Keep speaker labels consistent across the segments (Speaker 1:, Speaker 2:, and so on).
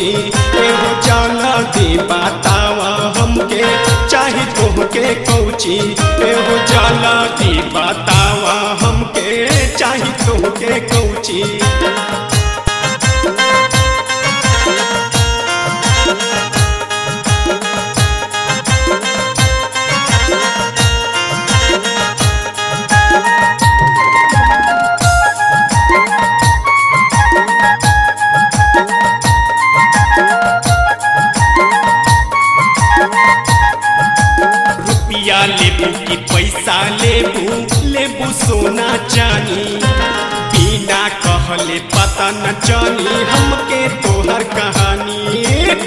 Speaker 1: कौची एहो जल्दी बतावा हमके चाही तोहके कौची एहो जल्दी बतावा हमके चाही तोहके कौची। लेबू की पैसा लेबू सोना चानी बिना कहले पता न चली हमके तोहर कहानी।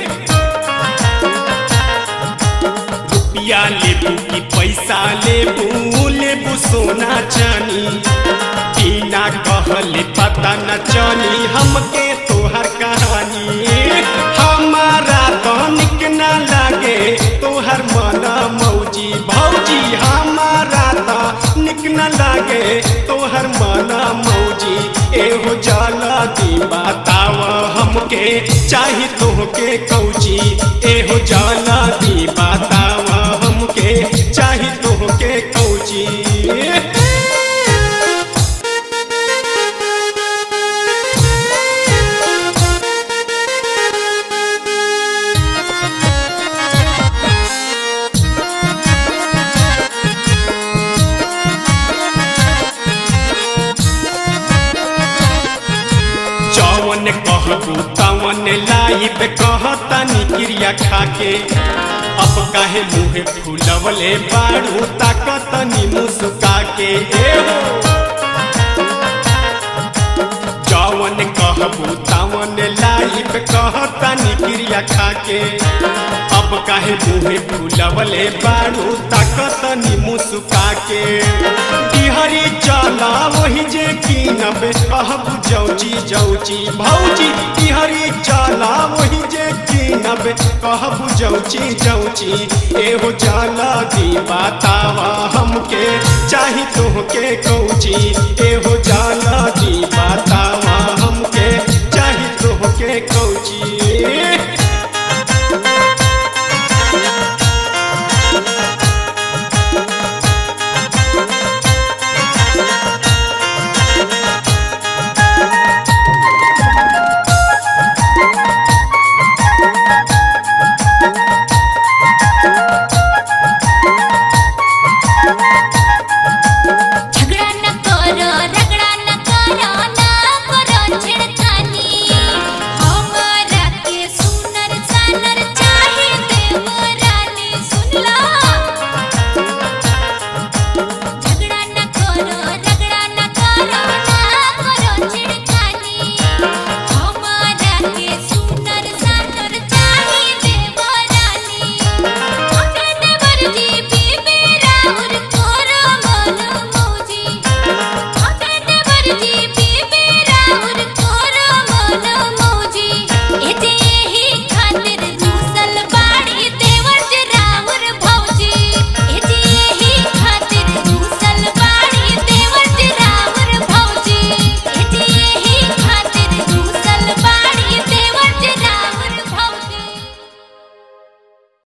Speaker 1: रुपया लेबू की पैसा लेबू सोना चानी बिना कहले पता न चली हमके तोहर कहानी। हमारा तो निक न लागे तोहर मन मौजी भौजी हमारा तो निक न लागे तोहर मन मौजी एहो जल्दी बतावा हमके चाही तोहके कौची एहो जल्दी बतावा हमके चाही तोहके कौची। जवन कहबू तवन लाइब कहतनी क्रिया खाके अब काहे मुँह फूलवले बारू ताकतनी मुस्का के एहो। जवन कहबू तवन लाइब कहतनी क्रिया खाके अब काहे मुँह फूलवले बारू ताकतनी मुस्का के। हरी चला वही जे कीनब कहबू जौची जौची भौजी हरी चला वही जे कीनब कहबू जौची जौची एहो जल्दी बतावा हमके चाही तोहके कौची एहो जल्दी बतावा हमके चाही तोहके कौची।